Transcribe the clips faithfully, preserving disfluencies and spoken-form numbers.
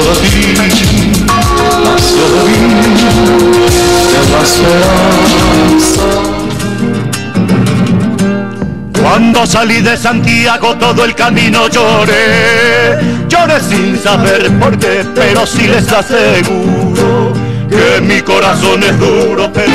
a ti, nació de mí, de la esperanza. Cuando salí de Santiago todo el camino lloré, lloré sin saber por qué, pero sí les aseguro que mi corazón es duro, pero...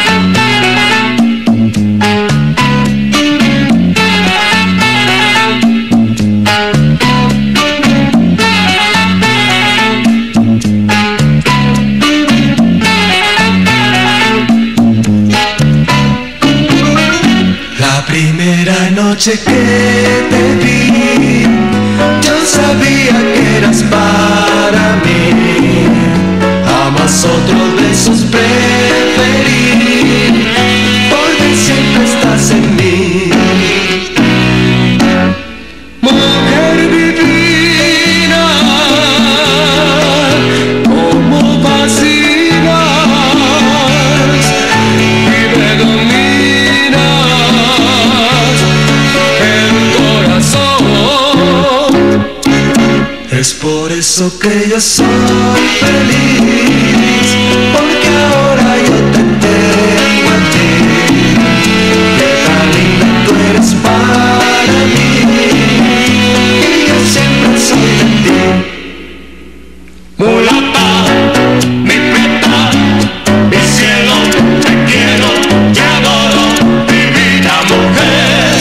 Primera noche que te vi, yo sabía que eras para mí. Jamás otros besos preferí, porque siempre estás en mí. Mujer divina, como fascinas y me dominas. Es por eso que yo soy feliz, porque ahora yo te tengo a ti. Qué tan linda tú eres para mí, y yo siempre soy de ti. Mulata, mi prieta, mi cielo, te quiero, te adoro, divina mujer.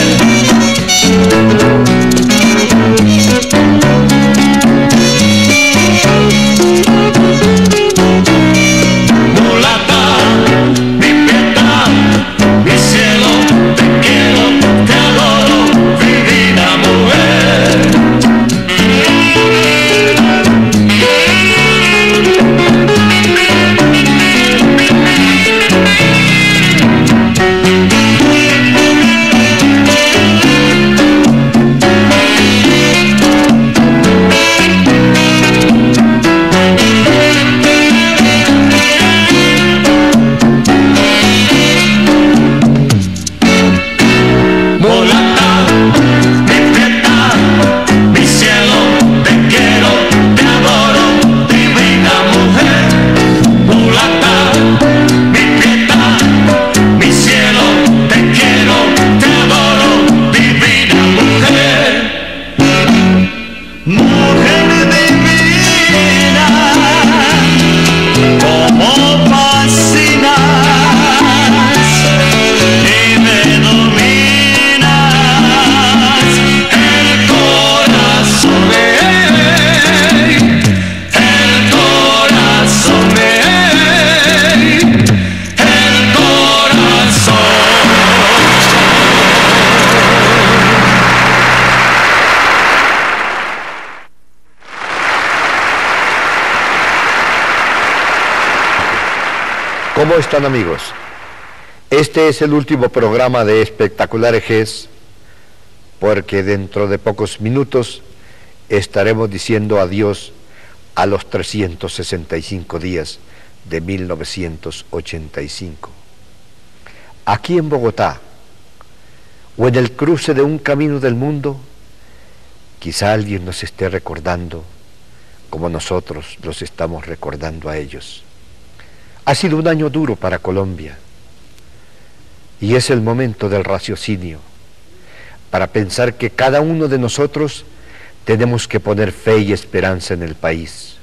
¿Cómo están, amigos? Este es el último programa de Espectacular Ejez, porque dentro de pocos minutos estaremos diciendo adiós a los trescientos sesenta y cinco días de mil novecientos ochenta y cinco. Aquí en Bogotá, o en el cruce de un camino del mundo, quizá alguien nos esté recordando como nosotros los estamos recordando a ellos. Ha sido un año duro para Colombia y es el momento del raciocinio para pensar que cada uno de nosotros tenemos que poner fe y esperanza en el país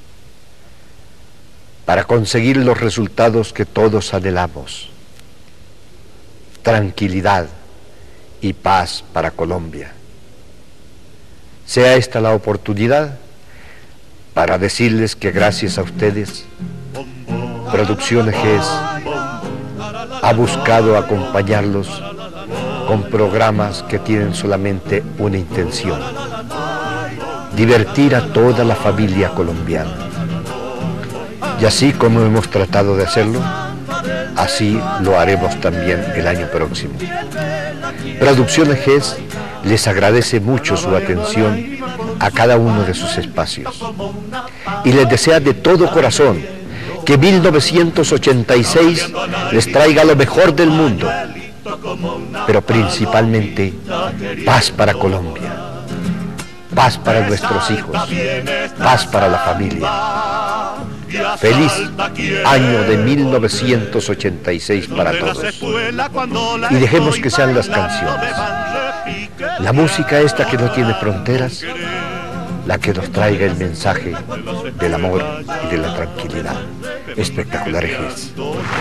para conseguir los resultados que todos anhelamos: tranquilidad y paz para Colombia. Sea esta la oportunidad para decirles que gracias a ustedes Producciones Ejez ha buscado acompañarlos con programas que tienen solamente una intención: divertir a toda la familia colombiana. Y así como hemos tratado de hacerlo, así lo haremos también el año próximo. Producciones Ejez les agradece mucho su atención a cada uno de sus espacios y les desea de todo corazón que mil novecientos ochenta y seis les traiga lo mejor del mundo, pero principalmente paz para Colombia, paz para nuestros hijos, paz para la familia. Feliz año de mil novecientos ochenta y seis para todos. Y dejemos que sean las canciones, la música esta que no tiene fronteras, la que nos traiga el mensaje del amor y de la tranquilidad. Espectacular Ejes.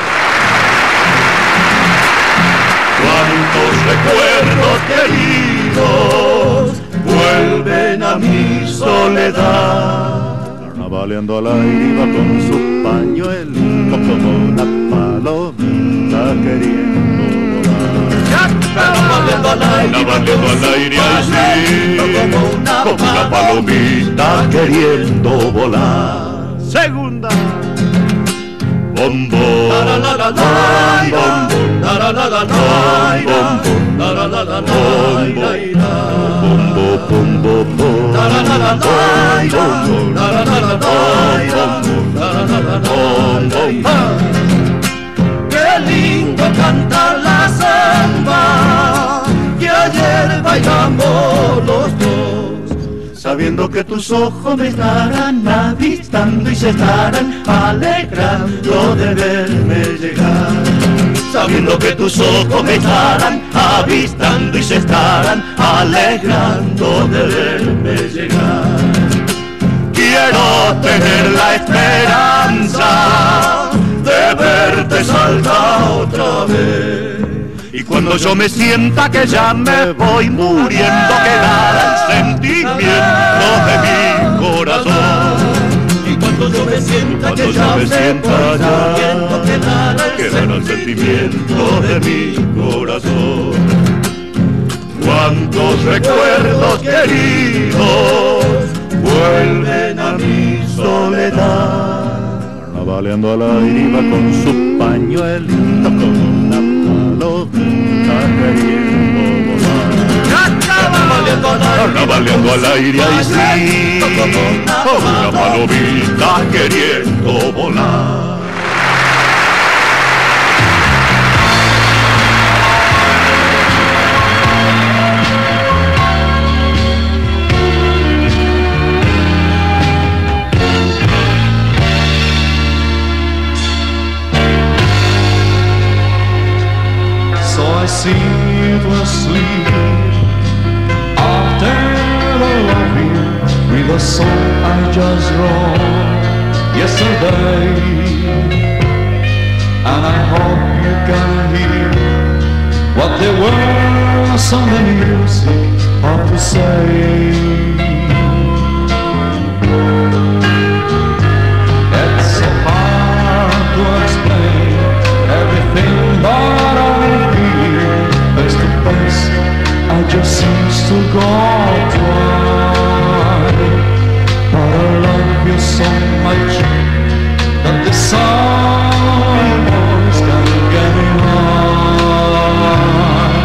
Cuántos recuerdos queridos vuelven a mi soledad. Carnavaleando al aire iba con su pañuelo como una palomita queriendo volar. Carnavaleando al aire, carnavaleando al aire así, como una palomita queriendo volar. Segunda. Bombo, la la la la, bombo, la la la la la, bombo, la la la la la, bombo, bombo, bombo, la la la la la, bombo, la la la la la, bombo, la la la la la. Qué lindo canta la samba que ayer bailamos los dos, sabiendo que tus ojos me estarán avistando y se estarán alegrando de verme llegar. Sabiendo que tus ojos me estarán avistando y se estarán alegrando de verme llegar. Quiero tener la esperanza de verte saltar otra vez. Y cuando yo me sienta que ya me voy muriendo, quedará el sentimiento de mi corazón. Y cuando yo me sienta que ya me sienta ya muriendo, quedará el sentimiento de mi corazón. Cuántos recuerdos queridos vuelven a mi soledad. Carnavaleando al aire iba con su pañuelito como una palomita queriendo volar. Carnavaleando al aire así, como una palomita queriendo volar. I see it was sweet after the loving with a song I just wrote yesterday, and I hope you can hear what the words on the music have to say. It's so hard to explain everything that I face to face, I just seems to go dry. But I love you so much that the silence can get me high.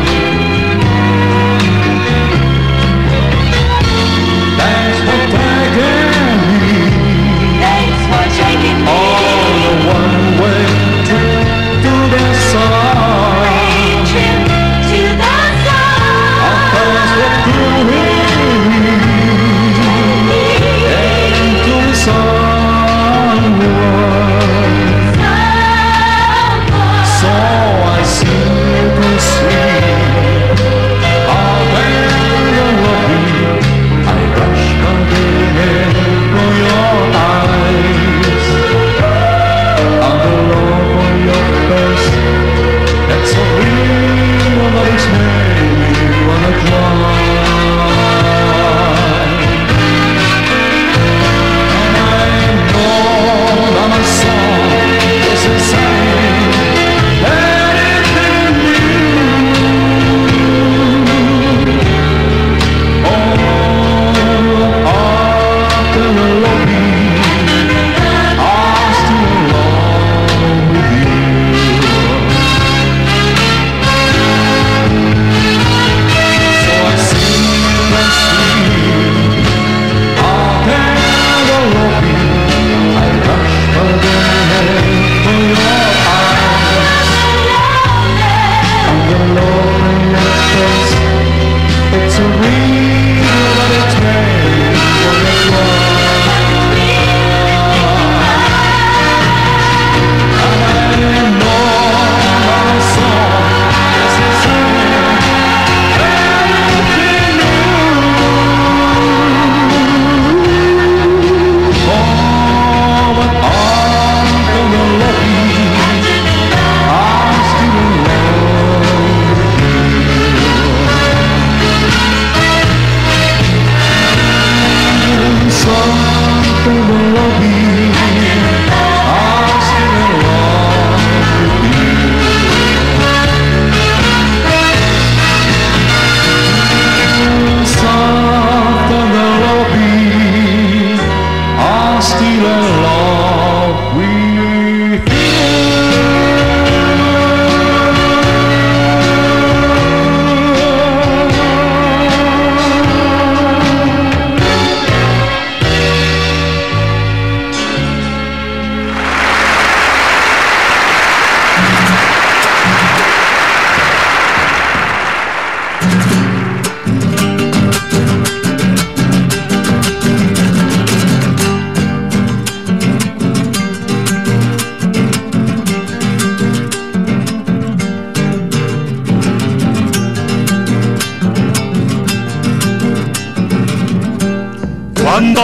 Thanks for taking me, thanks for taking me all the one way to, to the side. Into the sun.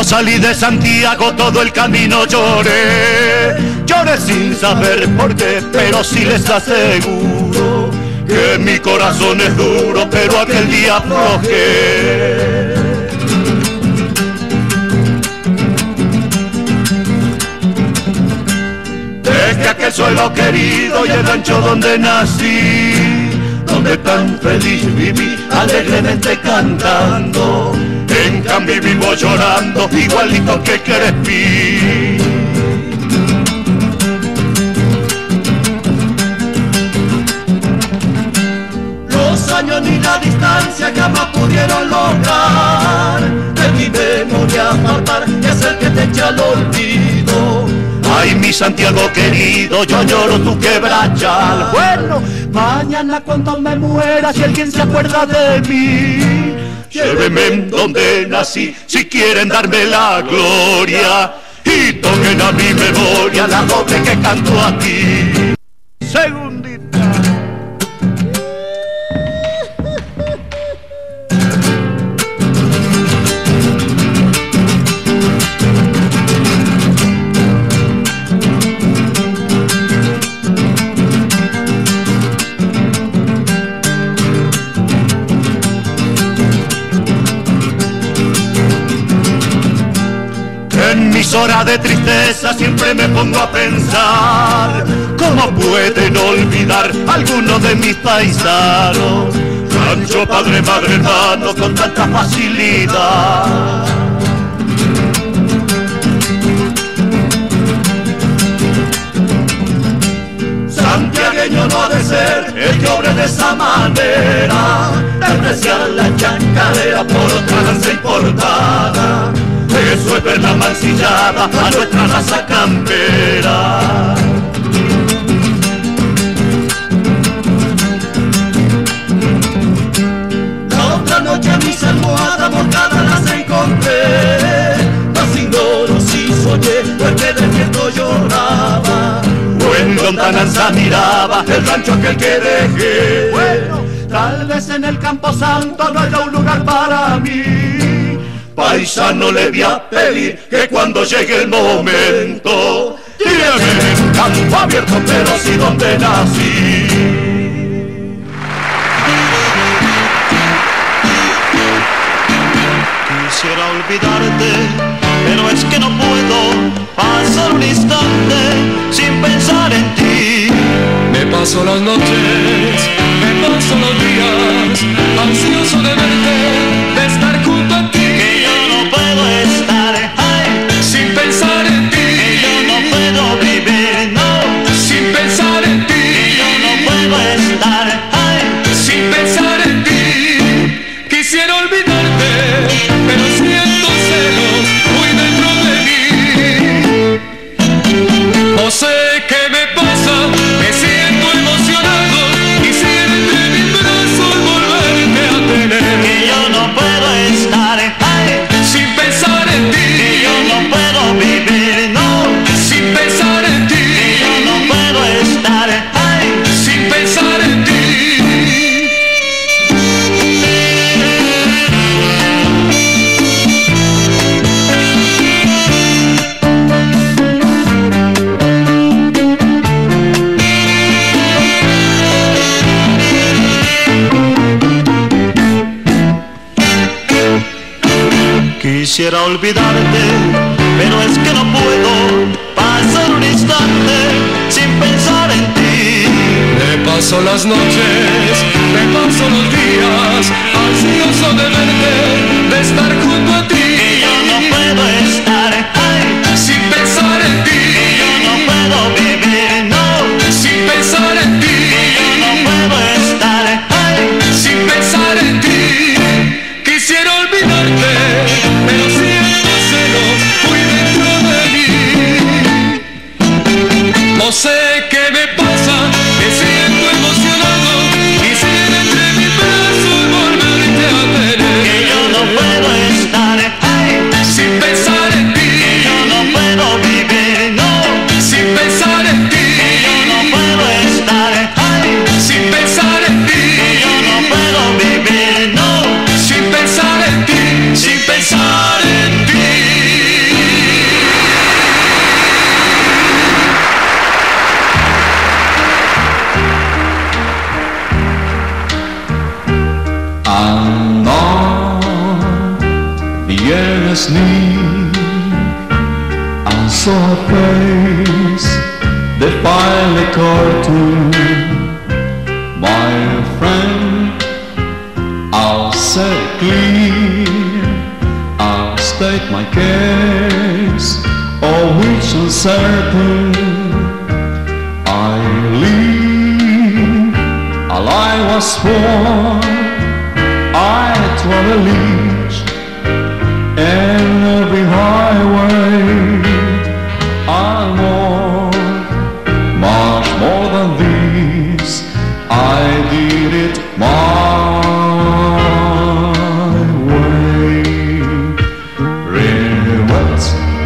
Cuando salí de Santiago todo el camino lloré, lloré sin saber por qué, pero sí les aseguro que mi corazón es duro, pero aquel día aflojé. Desde aquel suelo querido y el rancho donde nací, donde tan feliz viví, alegremente cantando, en cambio vivo llorando, igualito que Crespí. Los años ni la distancia jamás pudieron lograr de mi memoria apartar y hacer que te eche al olvido. Ay, mi Santiago querido, yo lloro tu quebrachal. Bueno, mañana cuando me muera, si alguien se acuerda de mí, lléveme en donde nací, si quieren darme la gloria, y toquen a mi memoria la doble que canto aquí. Segundita. En mis horas de tristeza siempre me pongo a pensar cómo pueden olvidar algunos de mis paisanos, rancho, padre, madre, hermano, con tanta facilidad. Santiagueño no ha de ser el que obre de esa manera, de apreciar la chacarera por otra lanza importada. Eso es ver la mancillada a nuestra raza campera. La otra noche mis almohadas volcadas las encontré, mas ignoro si soñé o el que despierto lloraba, o en lontananza miraba el rancho aquel que dejé. Bueno, tal vez en el Campo Santo no haya un lugar para mí. Paisano, le voy a pedir que cuando llegue el momento tiene un campo abierto, pero sí donde nací. Quisiera olvidarte, pero es que no puedo pasar un instante sin pensar en ti. Me paso las noches, me paso los días, ansioso de verte, de estar junto a ti. Que yo no puedo estar, ay, sin pensar en ti. Que yo no puedo vivir, no, sin pensar en ti. Que yo no puedo estar, ay, sin pensar en ti. Quisiera olvidarte, pero siento celos muy dentro de mí. No sé qué me pasa, me siento emocionado, quisiera entre mis brazos volverte a tener. que yo no puedo estar, ay, Sin pensar en ti, que yo no puedo vivir, no, sin pensar en ti, que yo no puedo estar, ay, sin pensar en ti. quisiera olvidarte, pero es que no puedo pasar un instante sin pensar en ti. Me paso las noches, me paso los días, ansioso de verte, de estar junto a ti. Que yo no puedo estar, ay, Sin pensar en ti, que yo no puedo vivir, no, sin pensar en ti, que yo no puedo estar, ay, sin pensar en ti. Quisiera olvidarte, pero siento celos muy dentro de mí. No sé qué me pasa, me siento emocionado, quisiera entre mis brazos volverte a tener. saw her face, defy the cartoon. My friend, I'll set it clear, I'll state my case, of which uncertain I live. While I was born, I traveled each and every highway. I more, much more than this, I did it my way. Regrets,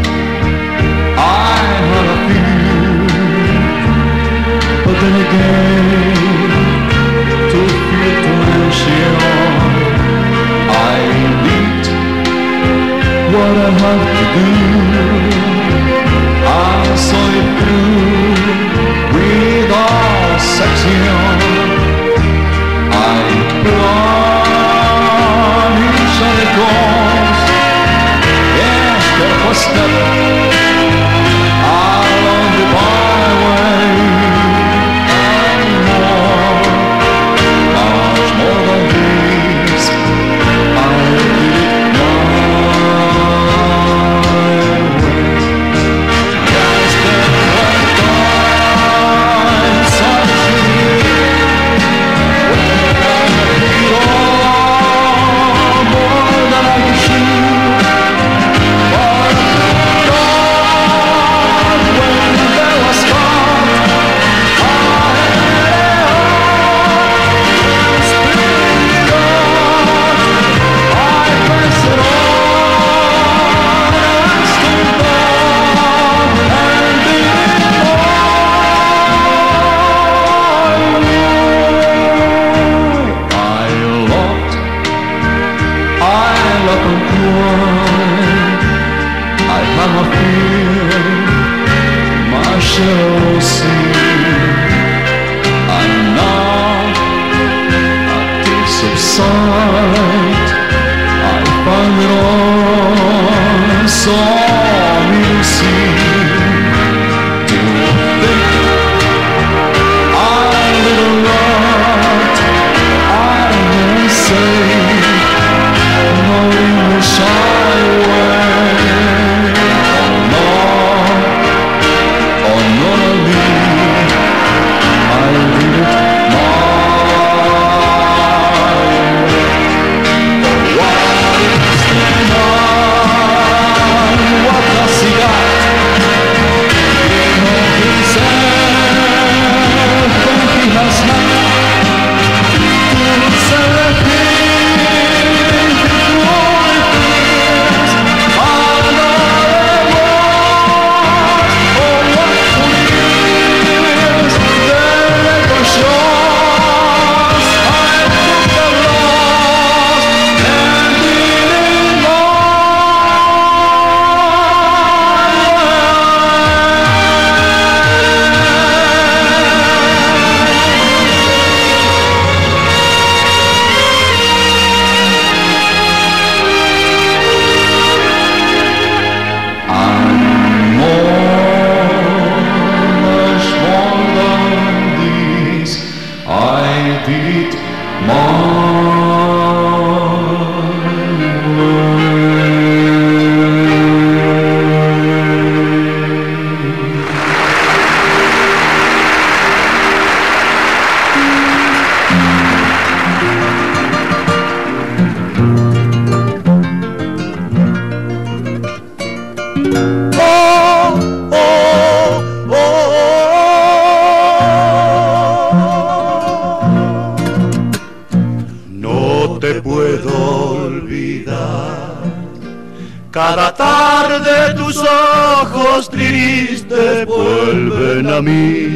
I had a few, but then again, too few to mention, I did what I had to do. I saw it through without section. I plunged on the course, yes, step for step, along the byway, and more, much more than this, I did it my way. Just then one time, such a Cada tarde tus ojos tristes vuelven a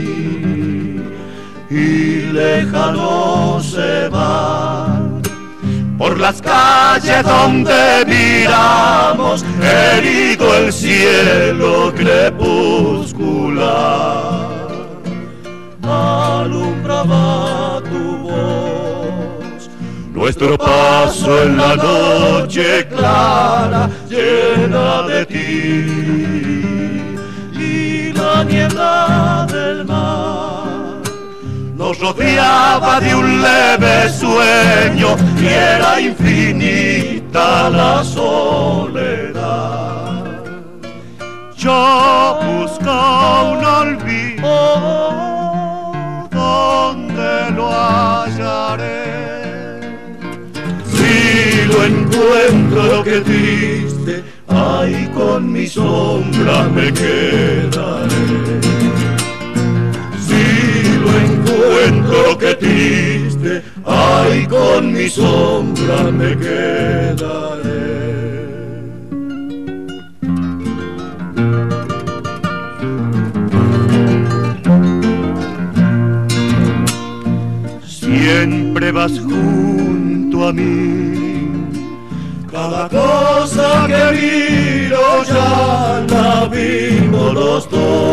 mí y lejanos se van por las calles donde miramos herido el cielo crepuscular. Alumbraba tu voz, nuestro paso en la noche clara llena de ti. la niebla del mar nos rodeaba de un leve sueño y era infinita la soledad. Yo busco un olvido, ¿dónde lo hallaré? Si lo encuentro, qué triste, ay, con mi sombra me quedaré. Si lo encuentro, qué triste, ay, con mi sombra me quedaré. Siempre vas junto a mí, cada cosa que miro ya la vimos los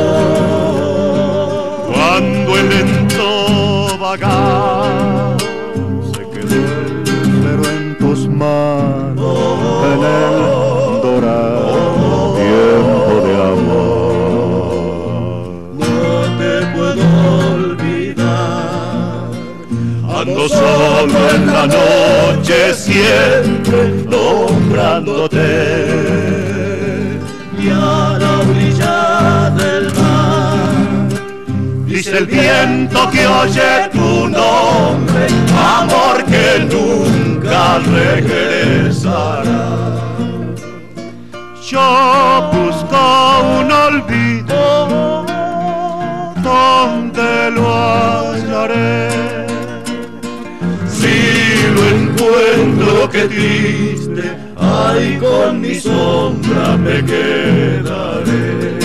dos. Cuando el lento vagar se quedó el cero en tus manos, en el dorado tiempo de amor. No te puedo olvidar, ando solo en la noche siempre nombrándote. Y a la orilla del mar dice el viento que oye tu nombre, amor que nunca regresará. Yo busco un olvido, ¿dónde lo hallaré? Si lo encuentro, qué triste, ay, con mi sombra me quedaré.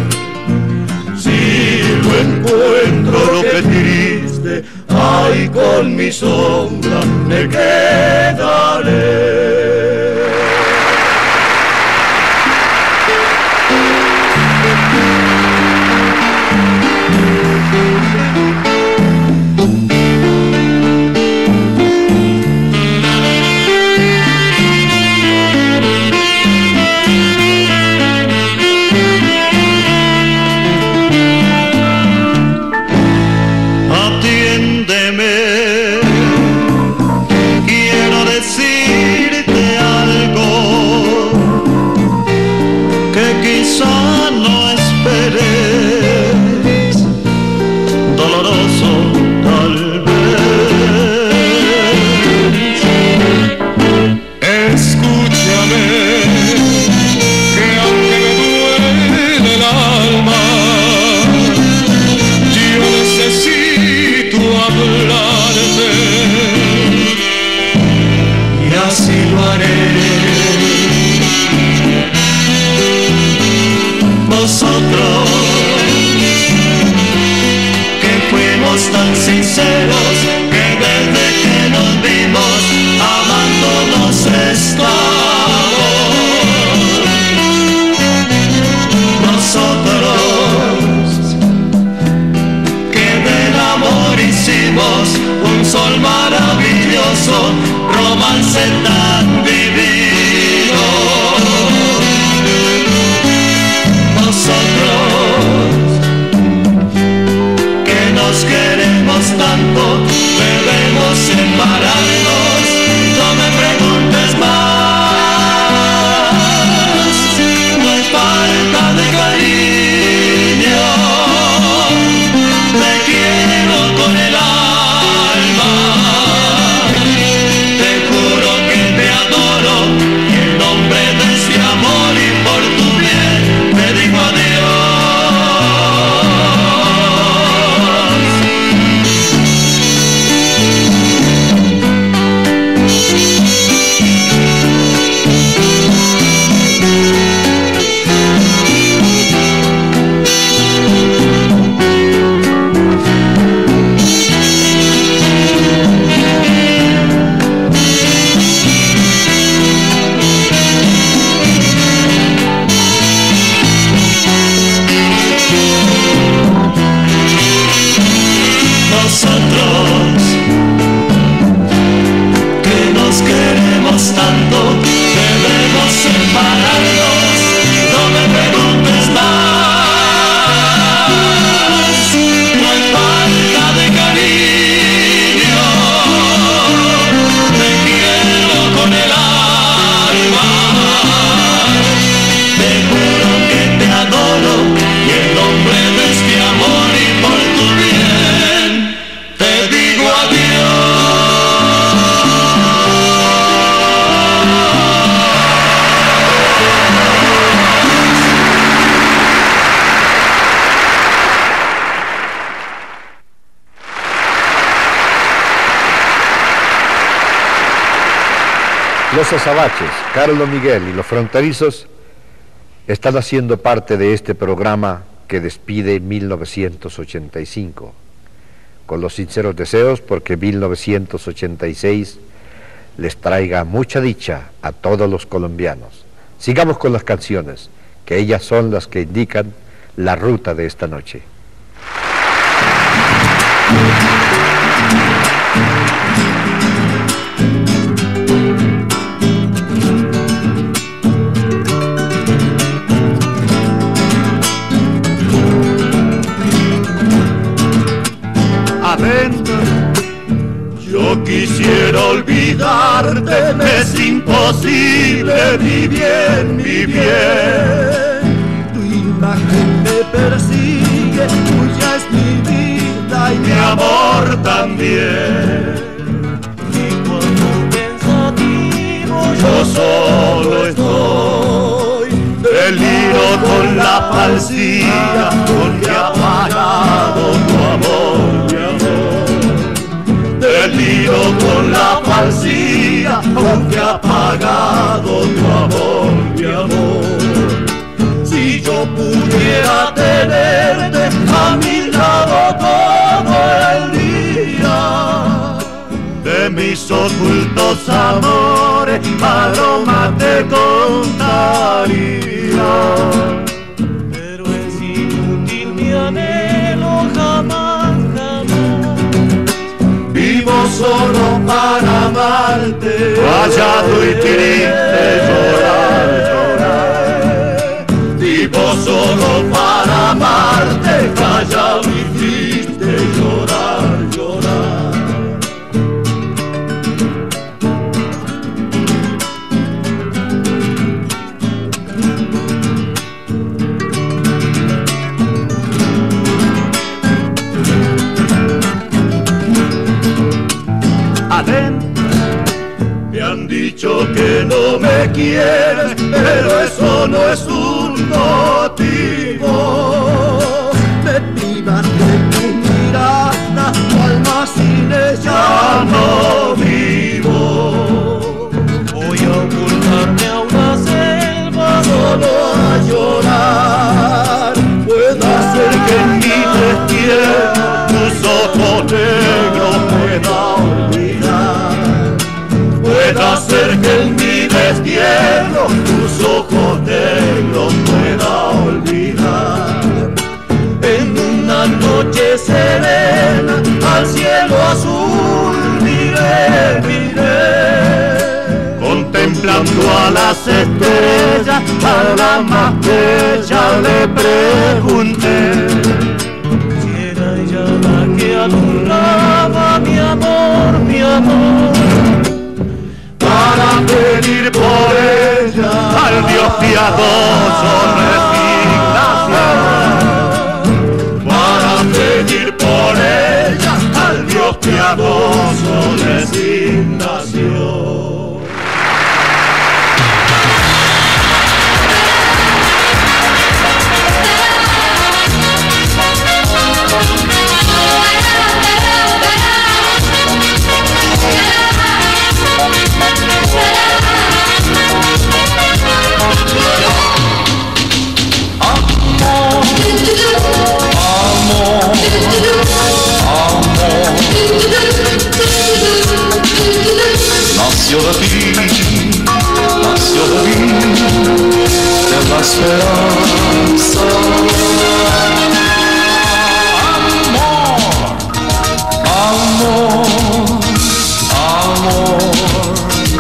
Si lo encuentro, qué triste, ay, con mi sombra me quedaré. Te juro que te adoro. Los azabaches, Carlos Miguel y los fronterizos están haciendo parte de este programa que despide mil novecientos ochenta y cinco, con los sinceros deseos porque mil novecientos ochenta y seis les traiga mucha dicha a todos los colombianos. Sigamos con las canciones, que ellas son las que indican la ruta de esta noche. Adentro, yo quisiera olvidarte, me es imposible, mi bien, mi bien. Tu imagen me persigue, tuya es mi vida y Mi amor también. Y cuando pensativo Yo solo estoy, deliro con la falsía, porque ha pagado tu amor, mi amor. Deliro con la falsía, porque ha pagado tu amor, mi amor. si yo pudiera tenerte a mi lado todo el día. De mis ocultos amores, aroma te contaría. Pero es inútil mi anhelo, jamás, jamás. Vivo solo para amarte, callado y triste llorar, llorar. Vivo solo para amarte, callado y triste llorar, llorar. Me han dicho que no me quieres, pero eso no es un motivo. Me privas de tu mirada, tu alma sin ella no vivo. Voy a ocultarme a una selva solo a llorar. Pueda ser que en mi destierro tus ojos negros pueda olvidar. Pueda ser que en mi destierro tus ojos negros pueda olvidar. En una noche serena al cielo azul miré, miré. Contemplando a las estrellas, a la más bella le pregunté si era ella la que alumbraba mi amor, mi amor. Para pedir por ella al Dios piadoso resignación. Para pedir por ella al Dios piadoso resignación. Nació de ti, nació de mí, de la esperanza. Amor, amor, amor.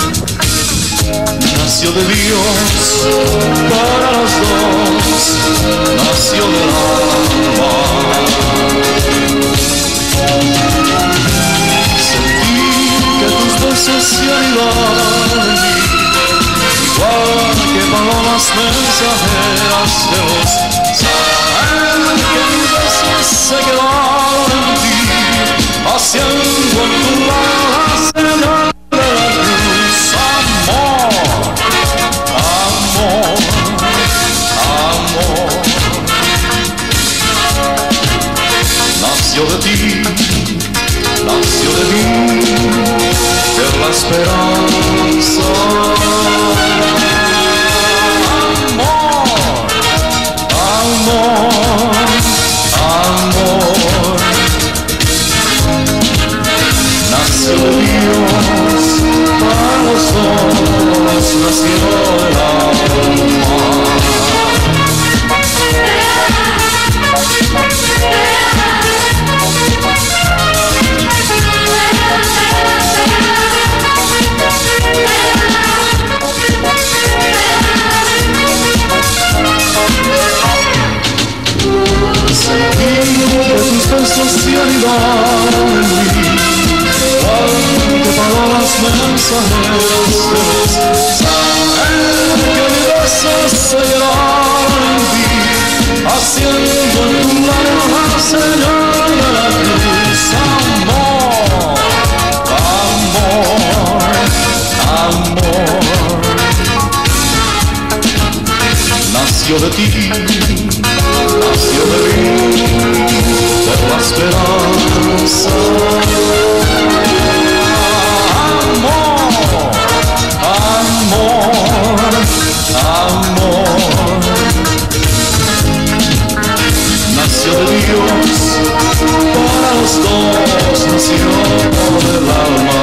Nació de Dios para los dos, nació del alma. Se anidaron en mí, igual que palomas mensajeras de voz. Saben que mis besos se quedaron en ti, haciendo en tu mano la señal de la cruz. Amor, amor, amor. Nació de ti, nació de mí. ser la esperanza. Amor, amor, amor, nació de Dios, para los dos nació el alma. Tus besos se anidaron en mí, cuántas palabras mensajeras, saber que mi beso se llenaron en ti, haciendo en tu mano la señal de la cruz. Amor, amor, nació de ti, nació de mí, de la esperanza. Amor, amor, amor, nació de Dios, para los dos nació del alma.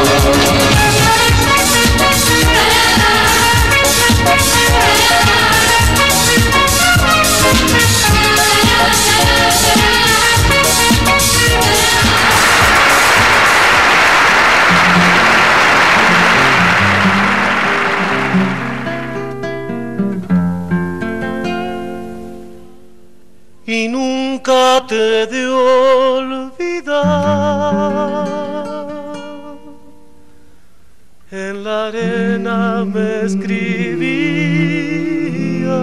Y nunca te de olvidar, en la arena me escribía.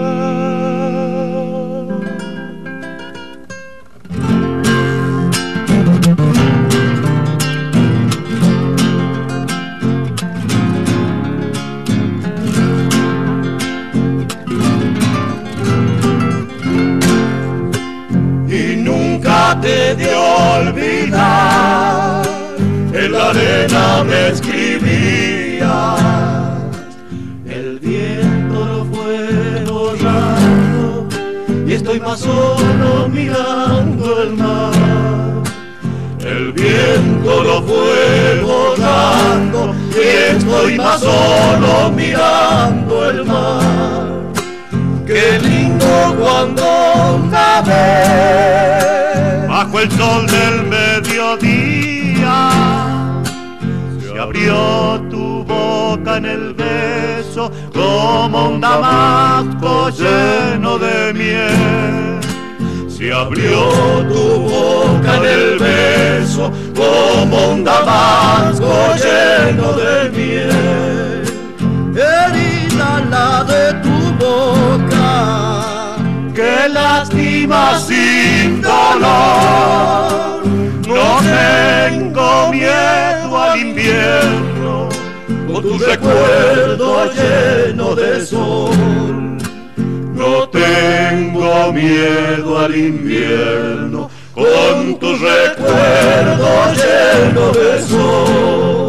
Te de olvidar, en la arena me escribías. El viento lo fue borrando y estoy más solo mirando el mar. El viento lo fue borrando y estoy más solo mirando el mar. Qué lindo cuando una vez bajo el sol del mediodía se abrió tu boca en el beso como un damasco lleno de miel. Se abrió tu boca en el beso como un damasco lleno de miel. Herida la de tu boca que lastima sin dolor. No tengo miedo al invierno con tu recuerdo lleno de sol. No tengo miedo al invierno con tu recuerdo lleno de sol.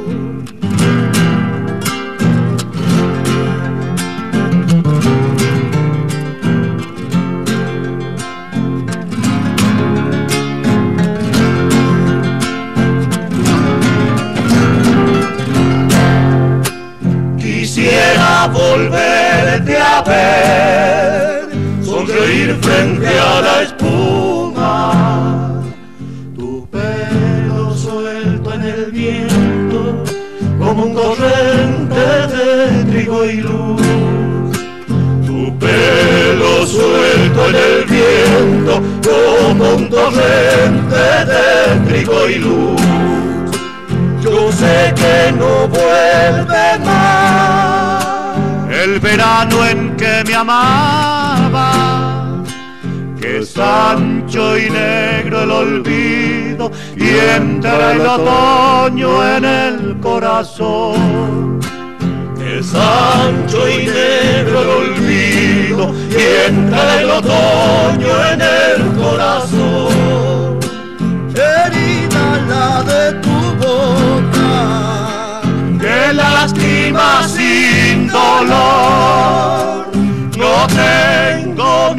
Quisiera volverte a ver, sonreír frente a la espuma, tu pelo suelto en el viento como un torrente de trigo y luz. Tu pelo suelto en el viento como un torrente de trigo y luz. Yo sé que no vuelve más el verano en que me amaba, que es ancho y negro el olvido y entra el otoño en el corazón. Que es ancho y negro el olvido y entra el otoño en el corazón. Herida la de tu boca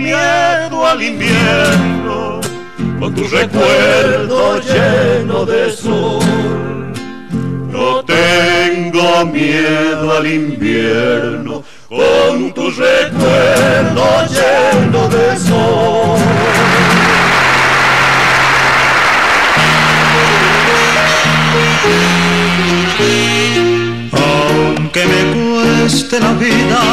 miedo al invierno, con tu recuerdo lleno de sol. No tengo miedo al invierno, con tu recuerdo lleno de sol. Aunque me cueste la vida,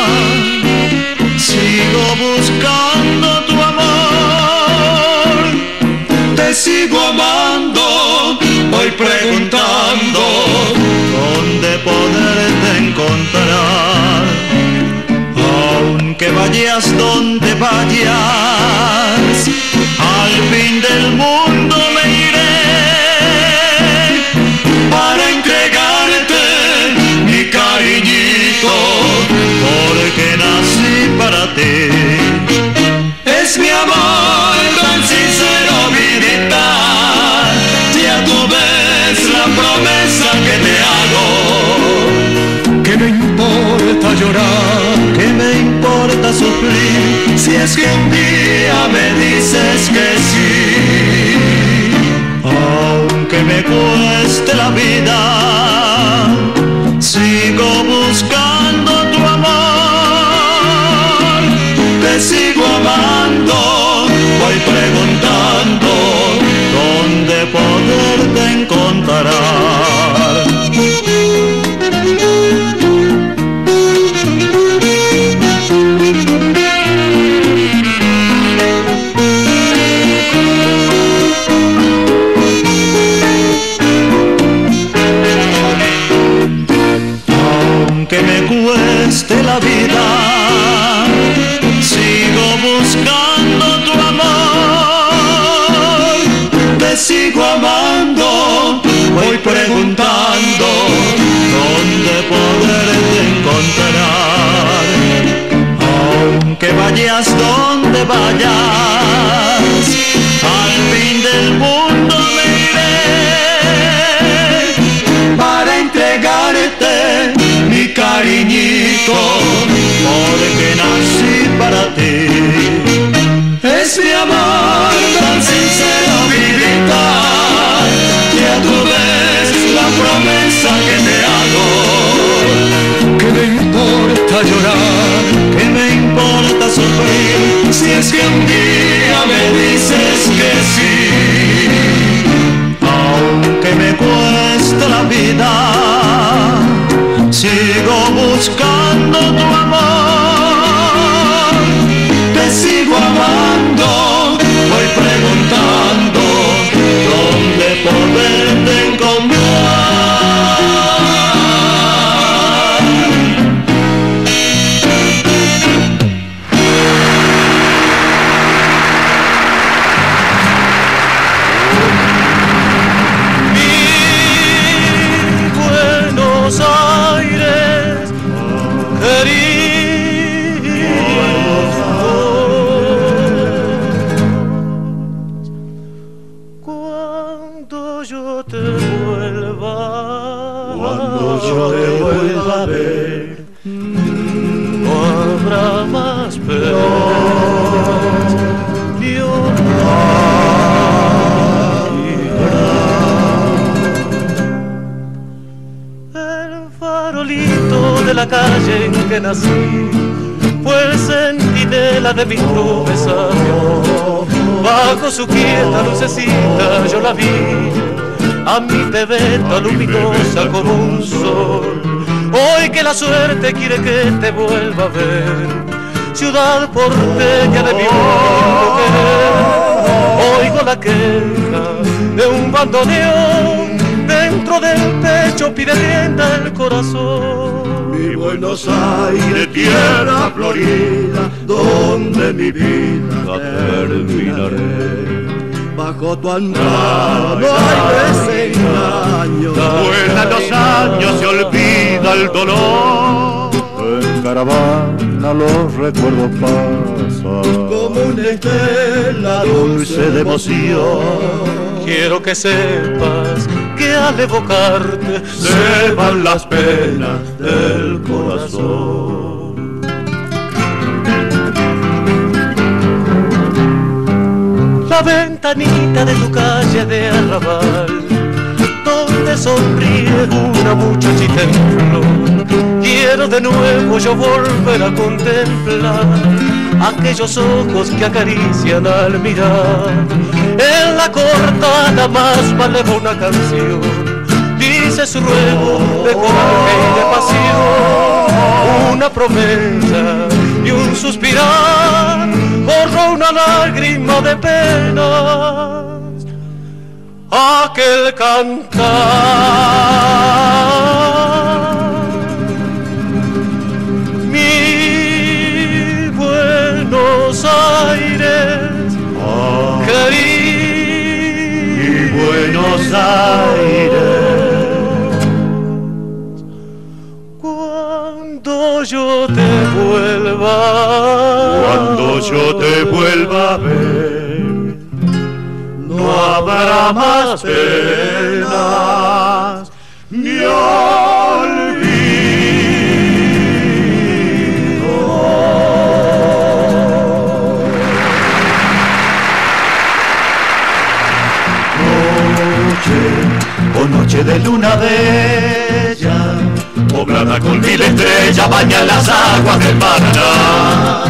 sigo buscando tu amor. Te sigo amando, voy preguntando dónde poderte encontrar. Aunque vayas donde vayas, al fin del mundo me iré para entregarte mi cariñito, porque nací para ti. Es mi amor tan sincero, vidita, ya tú ves la promesa que te hago. Que me importa llorar, que me importa sufrir, si es que un día me dices que sí. Aunque me cueste la vida, sigo buscando tu amor. Te sigo amando, voy preguntando dónde poderte encontrar. Aunque me cueste la vida, sigo buscando tu amor. Te sigo amando, voy preguntando dónde poderte encontrar. Aunque vayas donde vayas, al fin del mundo me iré para entregarte mi cariñito, porque nací para ti. Es mi amor tan sincero, vidita, ya tú ves la promesa que te hago. Que me importa llorar, que me importa sufrir, si es que un día me dices que sí. Aunque me cueste la vida, sigo buscando tu amor. Te sigo amando, voy preguntando dónde poderte encontrar. Mi Buenos Aires, cuando yo te vuelva, Cuando yo te vuelva a ver, no habrá más penas, el farolito de la calle en que nací fue el centinela de mis nubes avión. Bajo su quieta lucecita yo la vi, a mi bebé tan luminosa como un sol. Hoy que la suerte quiere que te vuelva a ver, ciudad porteña de mi mundo querer, oigo la queja de un bandoneón, dentro del pecho pide tienda el corazón. mi Buenos Aires, tierra florida, donde mi vida terminaré. Bajo tu andar no hay desengaño. Vuelan los años, se olvida el dolor. En caravana los recuerdos pasan Como una estela dulce de emoción. Quiero que sepas que al evocarte Se van las penas del corazón. la ventanita de tu calle de arrabal, donde sonríe una muchachita en flor. Quiero de nuevo yo volver a contemplar aquellos ojos que acarician al mirar. En la cortada más maleva una canción dice su ruego de coraje y de pasión, una promesa y un suspirar borró una lágrima de penas. Aquel cantar, mi Buenos Aires, Ah, querido mi Buenos Aires, cuando yo te vuelva, cuando yo te vuelva a ver, no habrá más penas ni olvido. Noche, oh noche de luna bella, poblada con mil estrellas, baña las aguas del Paraná.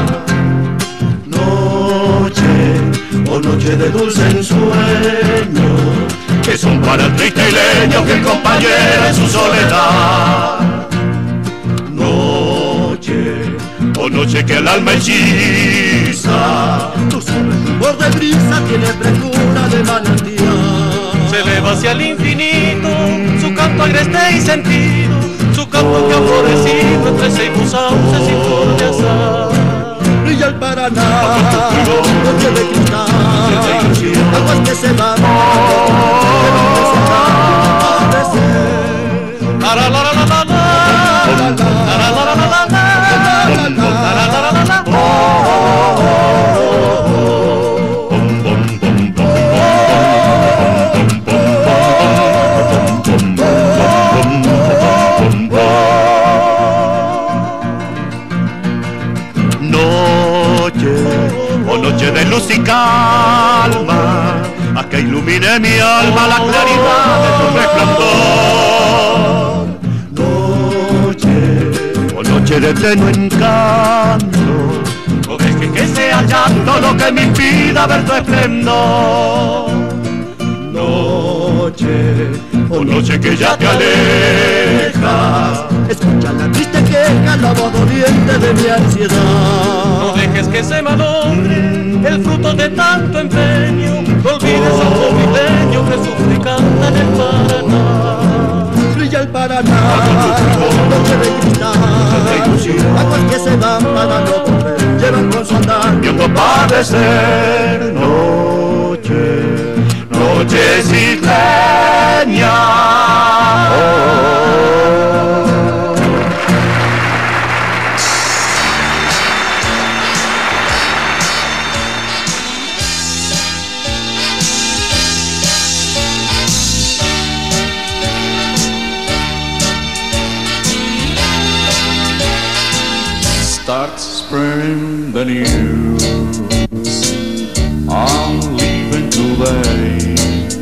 Noche, oh noche de dulce ensueño, que son para el triste leño que el compañero en su soledad. Noche, oh noche que el alma hechiza, Tu suave rumor de brisa tiene frescura de manantial. se eleva hacia el infinito, su canto agreste y sentido, su campo que ha florecido entre seis sauces y flor de azar. Brilla el Paraná, noche de cristal, aguas que se van, que no desean La la la la la la la, la la la la la la, la la la la la. noche, oh noche de luz y calma, haz que ilumine mi alma la claridad de tu resplandor. Noche, oh noche de tenue encanto, no dejes que sea llanto lo que me impida ver tu esplendor. Noche, oh noche que ya te alejas, escucha la triste queja, la voz doliente de mi ansiedad. No dejes que se malogre el fruto de tanto empeño, no olvides al jovideño que sufre y canta en el Paraná. Brilla el Paraná, noche de cristal, aguas que se van para no volver, llevan con su andar mi otro padecer. Noche, noche isleña. Start spreading the news. I'm leaving today.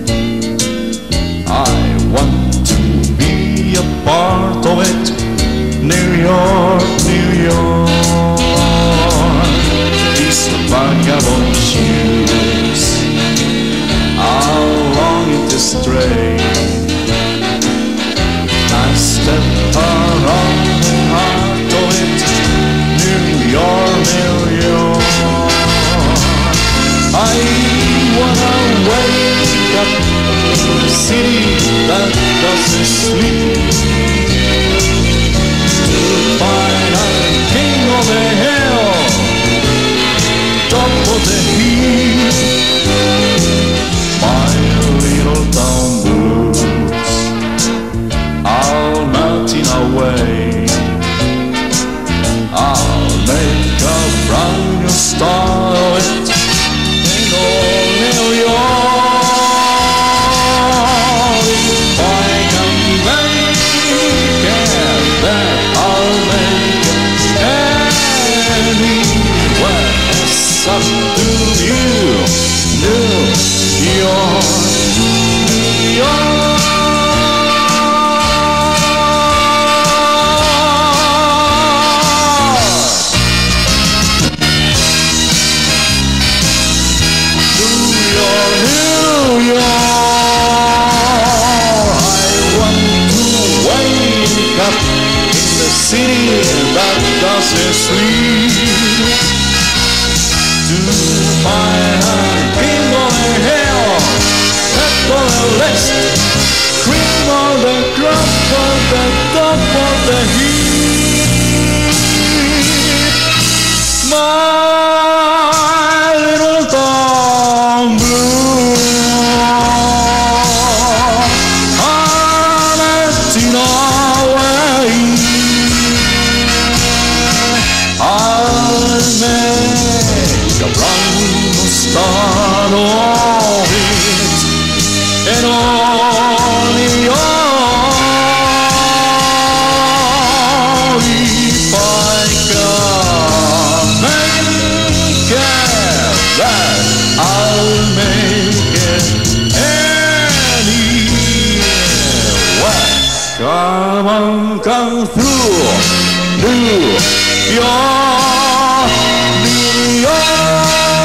I want to be a part of it. New York, New York. These vagabond shoes are longing to stray. I step around the heart of it. New York, New York. I wanna wake up a city that doesn't sleep, to find a king of the hill, top of the heap. My little town blues, all melting away. I'll make a brand new start of it in old New York. If I can make sleep. To my cream on the hill, pep on the lips, cream on the crop on the top of the heap. My little Tom Blue, I'm acting away. I'll make a run start of it, and only all if I can make it, that I'll make it anywhere. Come on, come through, New York, New York.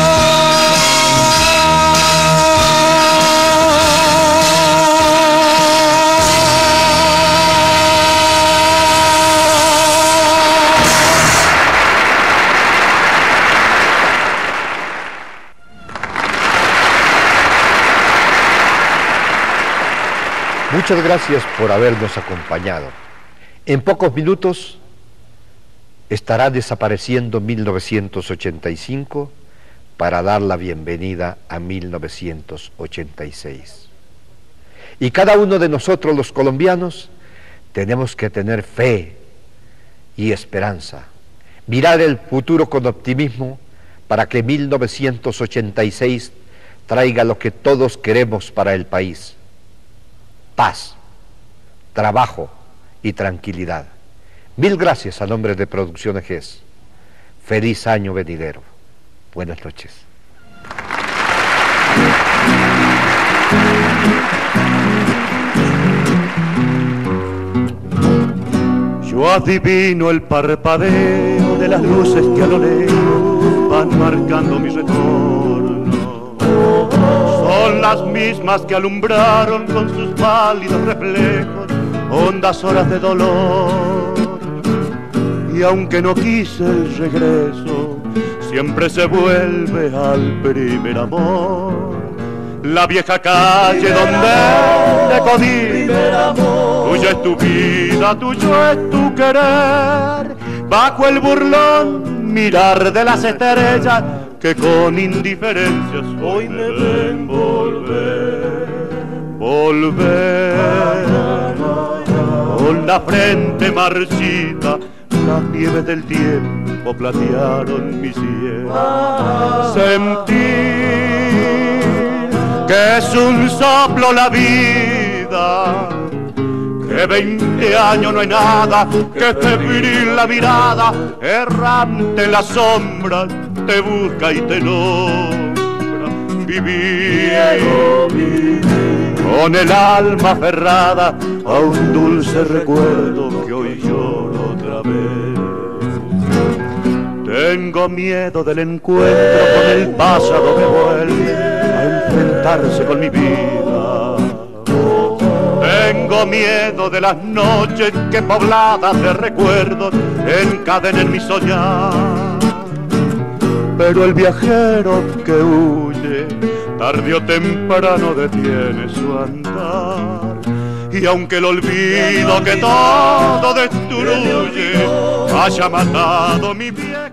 Muchas gracias por habernos acompañado. En pocos minutos estará desapareciendo mil novecientos ochenta y cinco para dar la bienvenida a mil novecientos ochenta y seis. Y cada uno de nosotros los colombianos tenemos que tener fe y esperanza, mirar el futuro con optimismo para que mil novecientos ochenta y seis traiga lo que todos queremos para el país: paz, trabajo y tranquilidad. Mil gracias a nombre de Producciones G E S. Feliz año venidero. Buenas noches. Yo adivino el parpadeo de las luces que a lo lejos van marcando mi retorno. Son las mismas que alumbraron con sus pálidos reflejos hondas horas de dolor. Y aunque no quise el regreso, siempre se vuelve al primer amor. La vieja calle donde te codigo, tuya es tu vida, tuyo es tu querer. Bajo el burlón mirar de las estrellas que con indiferencias hoy me ven volver, volver. Con la frente marchita, las nieves del tiempo platearon mi sien. Sentir que es un soplo la vida, que veinte años no hay nada, que febril la mirada, errante en las sombras, te busca y te nombra. Vivir con el alma aferrada a un dulce recuerdo que hoy lloro otra vez. Tengo miedo del encuentro con el pasado que vuelve a enfrentarse con mi vida. Tengo miedo de las noches que pobladas de recuerdos encadenen mi soñar. Pero el viajero que huye, tarde o temprano detiene su andar. Y aunque el olvido que todo destruye haya matado mi vieja